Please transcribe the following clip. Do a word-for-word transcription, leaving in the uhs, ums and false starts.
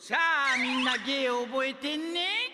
さあみんな芸を覚えてんね。